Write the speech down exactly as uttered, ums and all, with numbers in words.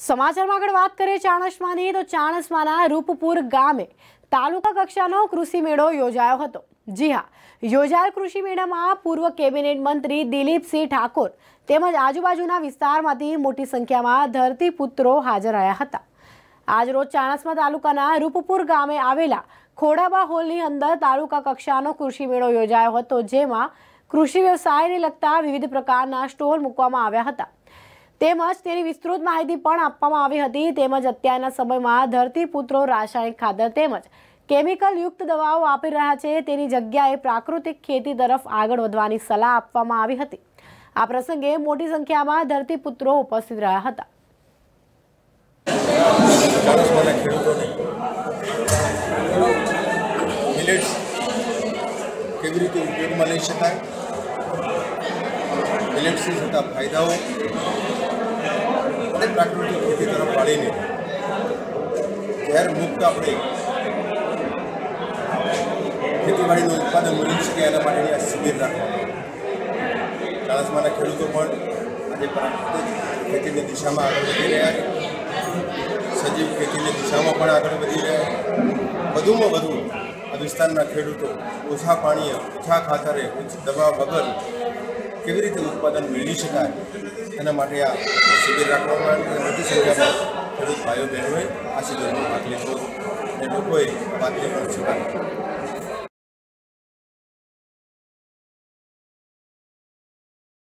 સમાચારમાં આગળ વાત કરીએ ચાણસ્માની તો ચાણસ્માના રૂપપુર ગામે તાલુકા કક્ષાનો કૃષિ મેળો યોજાયો હતો। જી હા, યોજાયેલ કૃષિ મેળામાં પૂર્વ કેબિનેટ મંત્રી દિલીપસિંહ ઠાકોર તેમજ આજુબાજુના વિસ્તારમાંથી મોટી સંખ્યામાં ધરતીપુત્રો હાજર રહ્યા હતા। આજરોજ ચાણસ્મા તાલુકાના રૂપપુર ગામે આવેલા ખોડાબા હોલની અંદર તાલુકા કક્ષાનો કૃષિ મેળો યોજાયો હતો, જેમાં કૃષિ વ્યવસાયને લગતા વિવિધ પ્રકારના સ્ટોલ મૂકવામાં આવ્યા હતા તેમજ તેની વિસ્તૃત માહિતી પણ આપવામાં આવી હતી। તેમજ અત્યારના સમયમાં ધરતીપુત્રો રાસાયણિક ખાતર તેમજ કેમિકલ યુક્ત દવાઓ વાપરી રહ્યા છે, તેની જગ્યાએ પ્રાકૃતિક ખેતી તરફ આગળ વધવાની સલાહ આપવામાં આવી હતી। આ પ્રસંગે મોટી સંખ્યામાં ધરતીપુત્રો ઉપસ્થિત રહ્યા હતા। કેવી રીતે ઉપયોગમાં લઈ શકાય, મિલેટ્સથી થતા ફાયદાઓ અને પ્રાકૃતિક ખેતી તરફ વાળીને ઝેર મુક્ત આપણે ખેતીવાડીનું ઉત્પાદન મળી શકે એના માટેની આ શિબિર રાખવામાં ચાણસ્માના ખેડૂતો પણ આજે પ્રાકૃતિક ખેતીની દિશામાં આગળ વધી રહ્યા છે, સજીવ ખેતીની દિશામાં પણ આગળ વધી રહ્યા છે। વધુમાં વધુ આ વિસ્તારના ખેડૂતો ઓછા પાણીએ, ઓછા ખાતરે, દવા વગર કેવી રીતે ઉત્પાદન મેળવી શકાય એના માટે આ શિબિર રાખવામાં આવી। મોટી સંખ્યામાં ખેડૂત ભાઈઓ બહેનોએ આ શિબિરમાં ભાગ લીધો અને લોકોએ વાતને પણ સ્વીકારી।